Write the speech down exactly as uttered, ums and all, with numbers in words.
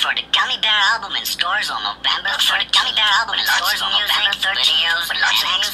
for the Gummy Bear album in stores on November. Look for the Gummy Bear album in stores on November thirteenth. With lots of